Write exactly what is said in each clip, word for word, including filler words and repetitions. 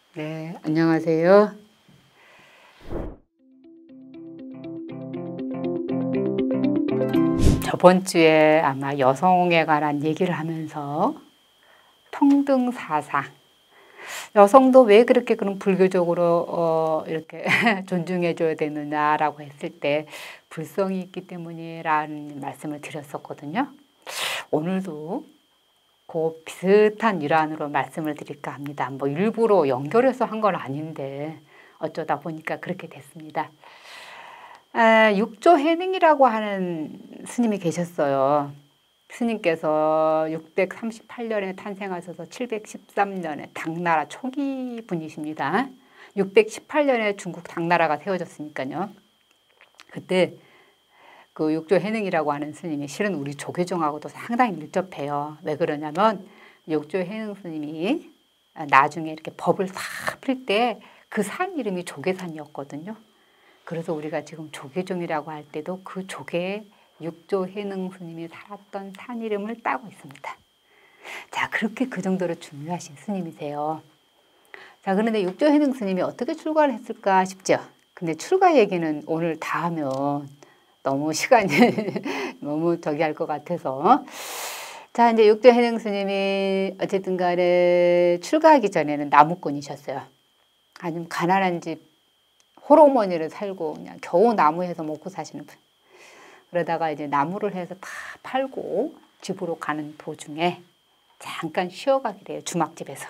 네, 안녕하세요. 저번 주에 아마 여성에 관한 얘기를 하면서 평등사상, 여성도 왜 그렇게 그런 불교적으로 어, 이렇게 존중해줘야 되느냐라고 했을 때 불성이 있기 때문이라는 말씀을 드렸었거든요. 오늘도 그 비슷한 일환으로 말씀을 드릴까 합니다. 뭐 일부러 연결해서 한 건 아닌데 어쩌다 보니까 그렇게 됐습니다. 아, 육조해능이라고 하는 스님이 계셨어요. 스님께서 육백삼십팔 년에 탄생하셔서 칠백십삼 년에 당나라 초기 분이십니다. 육백십팔 년에 중국 당나라가 세워졌으니까요. 그때 그 육조해능이라고 하는 스님이 실은 우리 조계종하고도 상당히 밀접해요. 왜 그러냐면 육조해능 스님이 나중에 이렇게 법을 싹 필 때 그 산 이름이 조계산이었거든요. 그래서 우리가 지금 조계종이라고 할 때도 그 조계에 육조해능 스님이 살았던 산 이름을 따고 있습니다. 자, 그렇게 그 정도로 중요하신 스님이세요. 자, 그런데 육조해능 스님이 어떻게 출가를 했을까 싶죠. 근데 출가 얘기는 오늘 다 하면 너무 시간이 너무 저기 할 것 같아서. 자, 이제 육조해능 스님이 어쨌든 간에 출가하기 전에는 나무꾼이셨어요. 아니면 가난한 집 홀어머니를 살고 그냥 겨우 나무해서 먹고 사시는 분. 그러다가 이제 나무를 해서 다 팔고 집으로 가는 도중에 잠깐 쉬어가게 돼요. 주막집에서.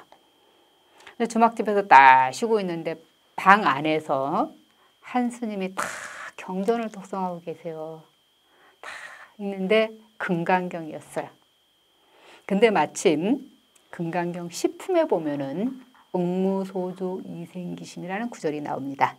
주막집에서 딱 쉬고 있는데 방 안에서 한 스님이 딱 경전을 독송하고 계세요. 딱 있는데 금강경이었어요. 근데 마침 금강경 시품에 보면은 응무소주 이생기심이라는 구절이 나옵니다.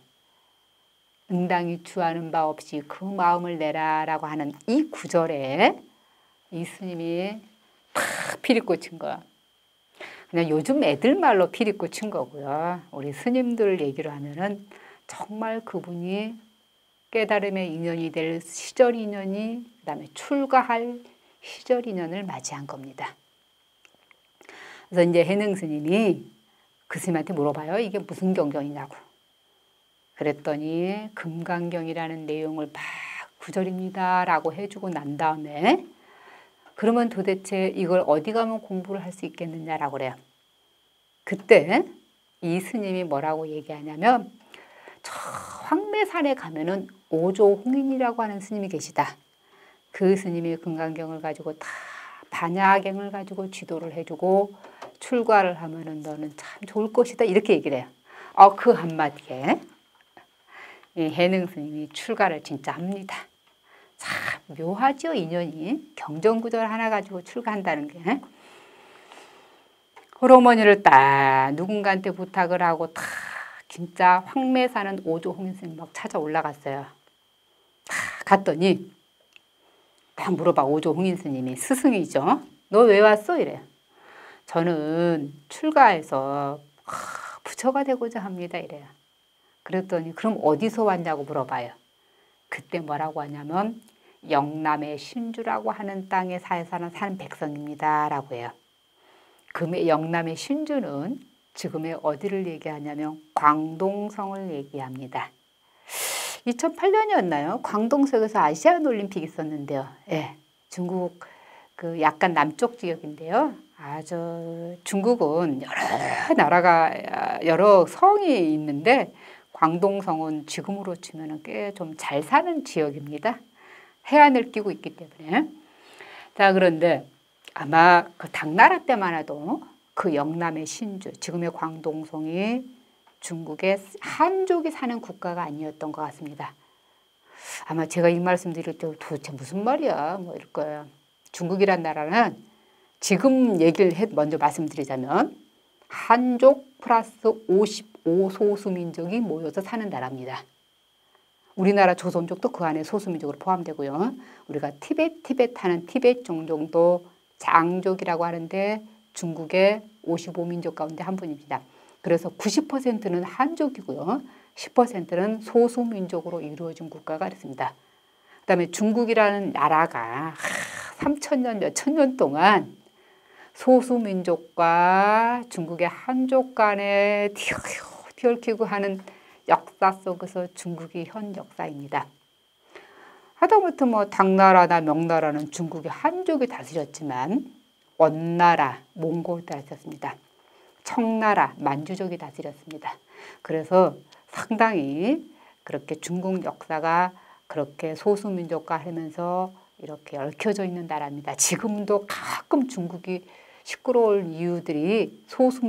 응당이 주하는 바 없이 그 마음을 내라라고 하는 이 구절에 이 스님이 탁 피리꽂힌 거야. 그냥 요즘 애들 말로 피리꽂힌 거고요. 우리 스님들 얘기로 하면은 정말 그분이 깨달음의 인연이 될 시절 인연이 그다음에 출가할 시절 인연을 맞이한 겁니다. 그래서 이제 해능 스님이 그 스님한테 물어봐요. 이게 무슨 경전이냐고. 그랬더니 금강경이라는 내용을 막 구절입니다 라고 해주고 난 다음에 그러면 도대체 이걸 어디 가면 공부를 할 수 있겠느냐라고 그래요. 그때 이 스님이 뭐라고 얘기하냐면 저 황매산에 가면은 오조홍인이라고 하는 스님이 계시다. 그 스님이 금강경을 가지고 다 반야경을 가지고 지도를 해주고 출가를 하면은 너는 참 좋을 것이다 이렇게 얘기를 해요. 어, 그 한마디에 이 해능 스님이 출가를 진짜 합니다. 참 묘하죠, 인연이. 경전구절 하나 가지고 출가한다는 게. 홀어머니를 딱 누군가한테 부탁을 하고 딱 진짜 황매사는 오조홍인 스님 막 찾아 올라갔어요. 딱 갔더니 딱 물어봐. 오조홍인 스님이 스승이죠. 너 왜 왔어? 이래요. 저는 출가해서 부처가 되고자 합니다. 이래요. 그랬더니 그럼 어디서 왔냐고 물어봐요. 그때 뭐라고 하냐면 영남의 신주라고 하는 땅에 사는 사는 백성입니다 라고 해요. 그 영남의 신주는 지금의 어디를 얘기하냐면 광동성을 얘기합니다. 이천팔 년이었나요? 광동성에서 아시안 올림픽이 있었는데요. 예, 중국 그 약간 남쪽 지역인데요. 아주 중국은 여러 나라가 여러 성이 있는데 광동성은 지금으로 치면 꽤 좀 잘 사는 지역입니다. 해안을 끼고 있기 때문에. 자, 그런데 아마 그 당나라 때만 해도 그 영남의 신주, 지금의 광동성이 중국의 한족이 사는 국가가 아니었던 것 같습니다. 아마 제가 이 말씀 드릴 때 도대체 무슨 말이야? 뭐 이럴 거예요. 중국이란 나라는 지금 얘기를 해 먼저 말씀드리자면 한족 플러스 오십오 소수민족이 모여서 사는 나라입니다. 우리나라 조선족도 그 안에 소수민족으로 포함되고요. 우리가 티베트, 티베트 하는 티베트 종족도 장족이라고 하는데 중국의 오십오 민족 가운데 한 분입니다. 그래서 구십 퍼센트는 한족이고요. 십 퍼센트는 소수민족으로 이루어진 국가가 있습니다. 그 다음에 중국이라는 나라가 삼천 년, 몇천 년 동안 소수민족과 중국의 한족 간에 티얽히고 하는 역사 속에서 중국이 현 역사입니다. 하다못해 뭐 당나라나 명나라는 중국의 한족이 다스렸지만 원나라, 몽골이 다스렸습니다. 청나라, 만주족이 다스렸습니다. 그래서 상당히 그렇게 중국 역사가 그렇게 소수민족과 하면서 이렇게 얽혀져 있는 나라입니다. 지금도 가끔 중국이 시끄러울 이유들이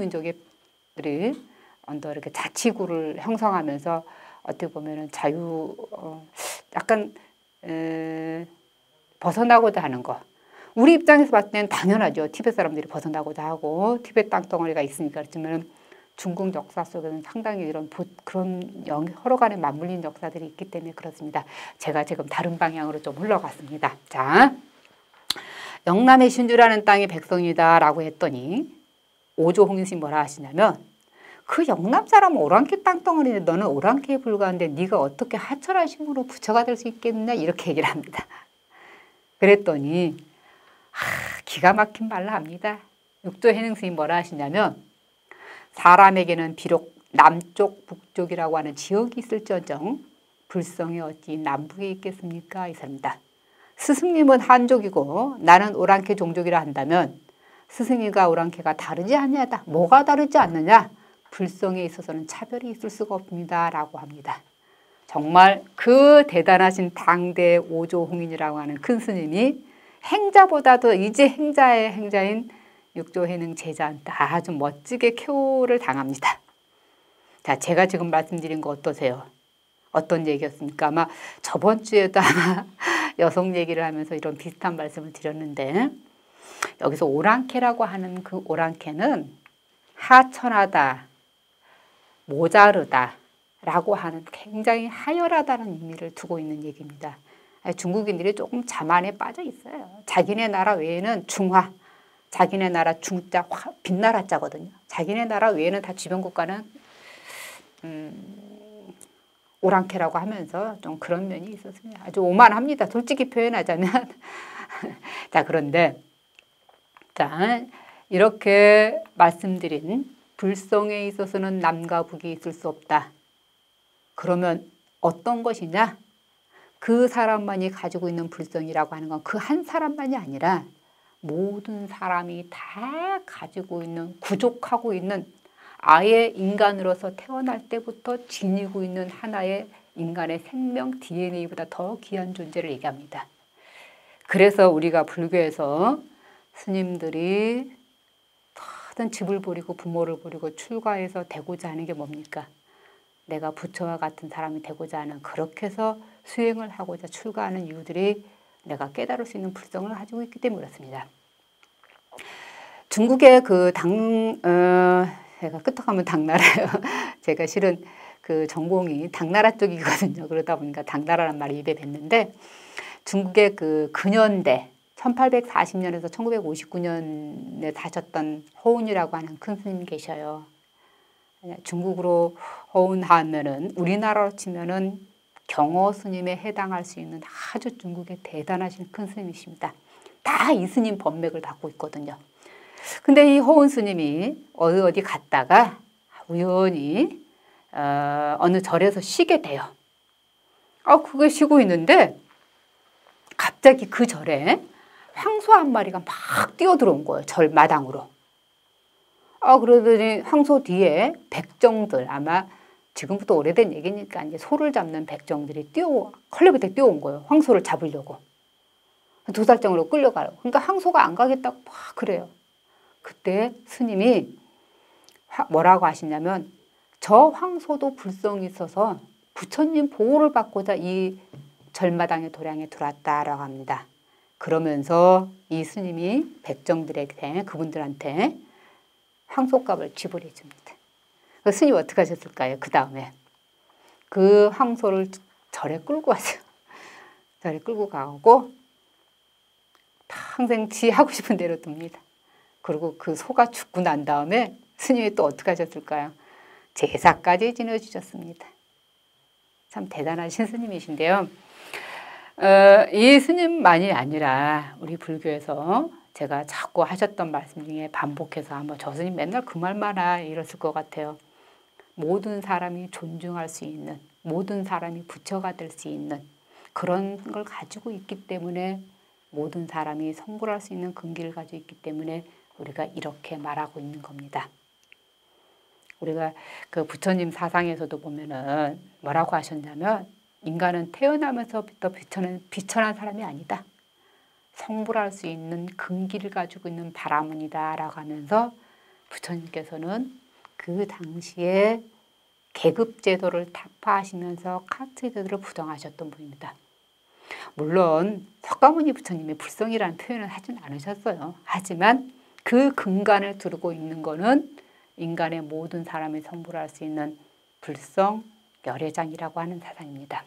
소수민족들이 언더 이렇게 자치구를 형성하면서 어떻게 보면은 자유 어, 약간 에, 벗어나고자 하는 거. 우리 입장에서 봤을 때는 당연하죠. 티베트 사람들이 벗어나고자 하고 티베트 땅덩어리가 있으니까. 그렇지만 중국 역사 속에는 상당히 이런 보, 그런 영, 서로 간에 맞물린 역사들이 있기 때문에 그렇습니다. 제가 지금 다른 방향으로 좀 흘러갔습니다. 자, 영남의 신주라는 땅이 백성이다 라고 했더니 오조홍인이 뭐라 하시냐면 그 영남 사람은 오랑캐 땅덩어리인데 너는 오랑캐에 불과한데 네가 어떻게 하철한 신부로 부처가 될 수 있겠느냐 이렇게 얘기를 합니다. 그랬더니 하, 기가 막힌 말을 합니다. 육조해능스님이 뭐라 하시냐면 사람에게는 비록 남쪽 북쪽이라고 하는 지역이 있을지언정 불성이 어찌 남북에 있겠습니까? 이사입니다. 스승님은 한족이고 나는 오랑캐 종족이라 한다면 스승이가 오랑캐가 다르지 않냐다. 뭐가 다르지 않느냐? 불성에 있어서는 차별이 있을 수가 없습니다. 라고 합니다. 정말 그 대단하신 당대 오조홍인이라고 하는 큰 스님이 행자보다도 이제 행자의 행자인 육조해능 제자한테 아주 멋지게 쾌호를 당합니다. 자, 제가 지금 말씀드린 거 어떠세요? 어떤 얘기였습니까? 아마 저번 주에도 아마 여성 얘기를 하면서 이런 비슷한 말씀을 드렸는데 여기서 오랑캐라고 하는 그 오랑캐는 하천하다, 모자르다 라고 하는 굉장히 하열하다는 의미를 두고 있는 얘기입니다. 중국인들이 조금 자만에 빠져 있어요. 자기네 나라 외에는 중화, 자기네 나라 중자, 빛나라 자거든요. 자기네 나라 외에는 다 주변 국가는 음, 오랑캐라고 하면서 좀 그런 면이 있었습니다. 아주 오만합니다. 솔직히 표현하자면. 자, 그런데 자, 이렇게 말씀드린 불성에 있어서는 남과 북이 있을 수 없다. 그러면 어떤 것이냐? 그 사람만이 가지고 있는 불성이라고 하는 건 그 한 사람만이 아니라 모든 사람이 다 가지고 있는, 구족하고 있는 아예 인간으로서 태어날 때부터 지니고 있는 하나의 인간의 생명 디엔에이보다 더 귀한 존재를 얘기합니다. 그래서 우리가 불교에서 스님들이 모든 집을 버리고 부모를 버리고 출가해서 되고자 하는 게 뭡니까? 내가 부처와 같은 사람이 되고자 하는, 그렇게 해서 수행을 하고자 출가하는 이유들이 내가 깨달을 수 있는 불성을 가지고 있기 때문에 그렇습니다. 중국의 그 당, 어, 제가 끄떡하면 당나라예요. 제가 실은 그 전공이 당나라 쪽이거든요. 그러다 보니까 당나라란 말이 입에 뱉는데 중국의 그 근현대 천팔백사십 년에서 천구백오십구 년에 사셨던 허운이라고 하는 큰 스님 계셔요. 중국으로 허운하면은 우리나라로 치면은 경어 스님에 해당할 수 있는 아주 중국의 대단하신 큰 스님이십니다. 다 이 스님 법맥을 받고 있거든요. 근데 이 허운 스님이 어디 어디 갔다가 우연히 어, 어느 절에서 쉬게 돼요. 아, 그게 쉬고 있는데 갑자기 그 절에 황소 한 마리가 막 뛰어들어온 거예요. 절 마당으로. 아, 그러더니 황소 뒤에 백정들, 아마 지금부터 오래된 얘기니까 이제 소를 잡는 백정들이 뛰어, 컬레부터 뛰어온 거예요. 황소를 잡으려고. 도살장으로 끌려가요. 그러니까 황소가 안 가겠다고 막 그래요. 그때 스님이 뭐라고 하시냐면 저 황소도 불성이 있어서 부처님 보호를 받고자 이 절마당의 도량에 들어왔다라고 합니다. 그러면서 이 스님이 백정들에게, 그분들한테 황소값을 지불해 줍니다. 그 스님이 어떻게 하셨을까요? 그 다음에 그 황소를 절에 끌고 왔어요. 절에 끌고 가고 평생 지 하고 싶은 대로 둡니다. 그리고 그 소가 죽고 난 다음에 스님이 또 어떻게 하셨을까요? 제사까지 지내주셨습니다. 참 대단하신 스님이신데요. 어, 이 스님만이 아니라 우리 불교에서 제가 자꾸 하셨던 말씀 중에 반복해서 한번 저 스님 맨날 그 말만 하 이랬을 것 같아요. 모든 사람이 존중할 수 있는, 모든 사람이 부처가 될 수 있는 그런 걸 가지고 있기 때문에, 모든 사람이 성불할 수 있는 근기를 가지고 있기 때문에 우리가 이렇게 말하고 있는 겁니다. 우리가 그 부처님 사상에서도 보면은 뭐라고 하셨냐면, 인간은 태어나면서부터 비천한, 비천한 사람이 아니다. 성불할 수 있는 근기를 가지고 있는 바라문이다 라고 하면서, 부처님께서는 그 당시에 계급제도를 타파하시면서 카스트 제도를 부정하셨던 분입니다. 물론 석가모니 부처님이 불성이라는 표현을 하진 않으셨어요. 하지만 그 근간을 두르고 있는 것은 인간의 모든 사람이 성불할 수 있는 불성 열애장이라고 하는 사상입니다.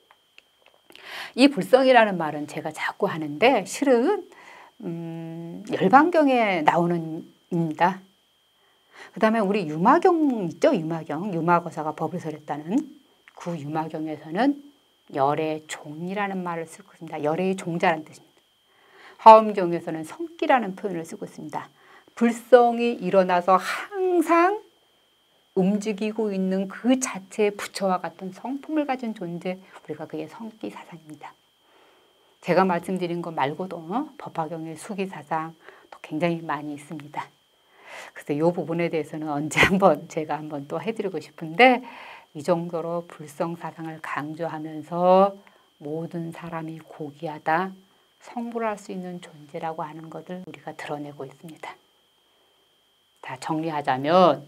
이 불성이라는 말은 제가 자꾸 하는데 실은 음, 열반경에 나오는 입니다. 그 다음에 우리 유마경 있죠? 유마경. 유마거사가 법을 설했다는 그 유마경에서는 열의 종이라는 말을 쓰고 있습니다. 열의 종자라는 뜻입니다. 화엄경에서는 성기라는 표현을 쓰고 있습니다. 불성이 일어나서 항상 움직이고 있는 그 자체의 부처와 같은 성품을 가진 존재, 우리가 그게 성기 사상입니다. 제가 말씀드린 것 말고도 법화경의 수기 사상 또 굉장히 많이 있습니다. 그래서 이 부분에 대해서는 언제 한번 제가 한번 또 해드리고 싶은데, 이 정도로 불성 사상을 강조하면서 모든 사람이 고귀하다, 성불할 수 있는 존재라고 하는 것을 우리가 드러내고 있습니다. 자, 정리하자면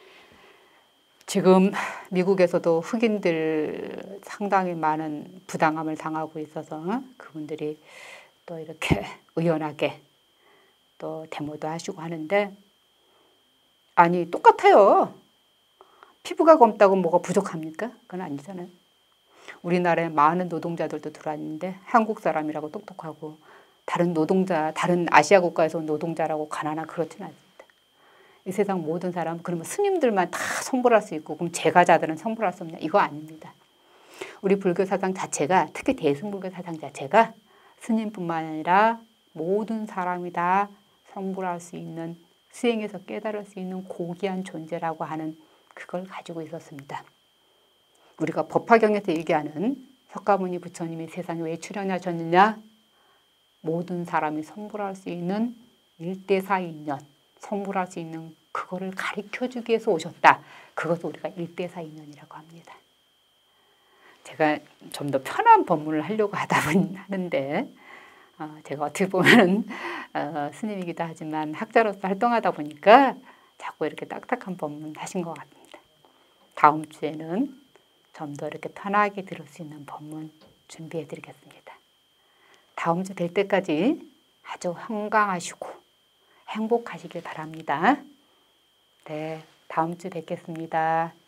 지금 미국에서도 흑인들 상당히 많은 부당함을 당하고 있어서 그분들이 또 이렇게 의연하게 또 데모도 하시고 하는데, 아니 똑같아요. 피부가 검다고 뭐가 부족합니까? 그건 아니잖아요. 우리나라에 많은 노동자들도 들어왔는데 한국 사람이라고 똑똑하고, 다른 노동자, 다른 아시아 국가에서 온 노동자라고 가난하고 그렇지는 않습니다. 이 세상 모든 사람, 그러면 스님들만 다 성불할 수 있고 그럼 제가자들은 성불할 수 없냐? 이거 아닙니다. 우리 불교 사상 자체가, 특히 대승불교 사상 자체가 스님뿐만 아니라 모든 사람이 다 성불할 수 있는, 수행해서 깨달을 수 있는 고귀한 존재라고 하는 그걸 가지고 있었습니다. 우리가 법화경에서 얘기하는 석가모니 부처님이 세상에 왜 출현하셨느냐? 모든 사람이 성불할 수 있는 일대사 인연, 성불할 수 있는 그거를 가르쳐주기 위해서 오셨다. 그것을 우리가 일대사 인연이라고 합니다. 제가 좀 더 편한 법문을 하려고 하다 하는데, 어, 제가 어떻게 보면 어, 스님이기도 하지만 학자로서 활동하다 보니까 자꾸 이렇게 딱딱한 법문 하신 것 같습니다. 다음 주에는 좀 더 이렇게 편하게 들을 수 있는 법문 준비해 드리겠습니다. 다음 주 될 때까지 아주 건강하시고 행복하시길 바랍니다. 네, 다음 주 뵙겠습니다.